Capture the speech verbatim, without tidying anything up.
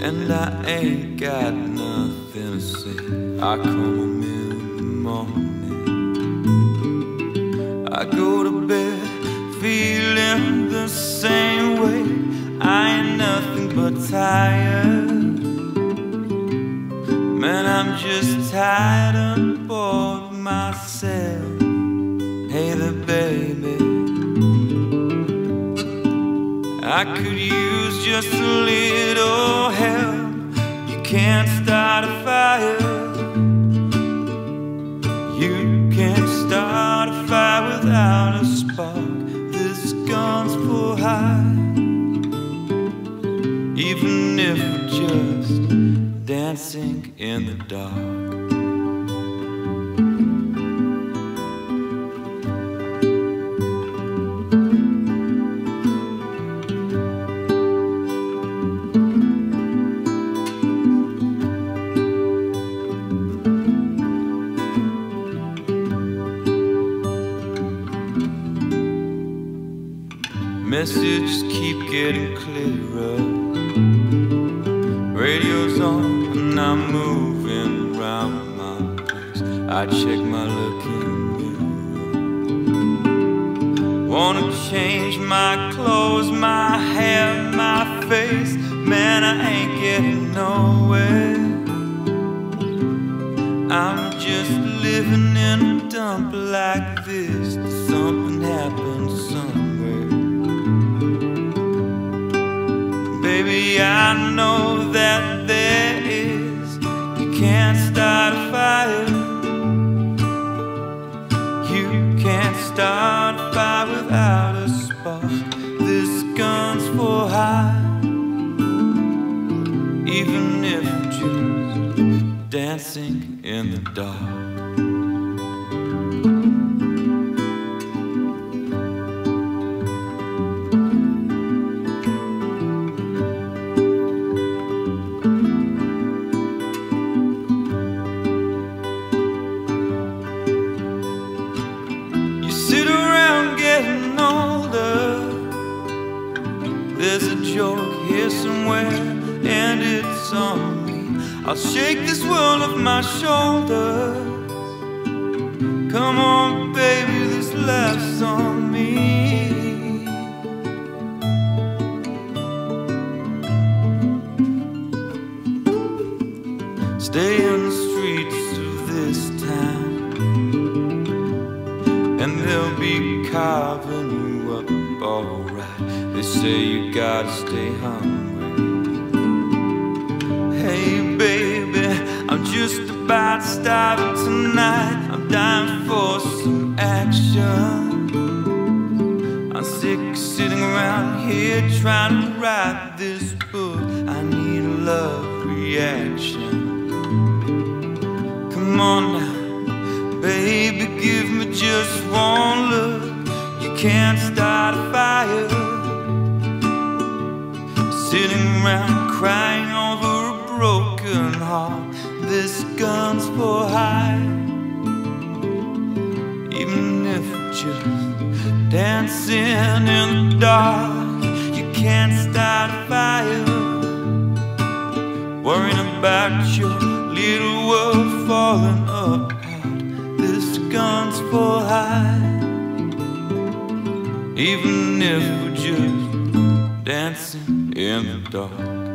and I ain't got nothing to say. I come home in the morning, I go to bed feeling the same way. I ain't nothing but tired. Man, I'm just tired and bored myself. Hey there, baby, I could use just a little help. You can't start a fire. You can't start a fire without a spark. This gun's for hire. Even if we're just dancing in the dark. Messages keep getting clearer. Radio's on and I'm moving around my place. I check my looking mirror. Wanna change my clothes, my hair, my face. Man, I ain't getting nowhere. I'm just living in a dump like this. Something happened somewhere. Baby, I know that there is. You can't start a fire. You can't start a fire without a spark. This gun's for hire. Even if we're just dancing in the dark. Sit around getting older. There's a joke here somewhere, and it's on me. I'll shake this world off my shoulders. Come on, baby, this laugh's on me. Stay in the streets of this town, and they'll be carving you up alright. They say you gotta stay hungry. Hey baby, I'm just about starving tonight. I'm dying for some action. I'm sick of sitting around here trying to write this book. I need a love reaction. Come on now, baby, give me just one look. You can't start a fire. Sitting around crying over a broken heart. This gun's for hire. Even if we're just dancing in the dark. You can't start a fire. Worrying about your little world falling apart. This gun's for hire. Even if we're just dancing in the dark.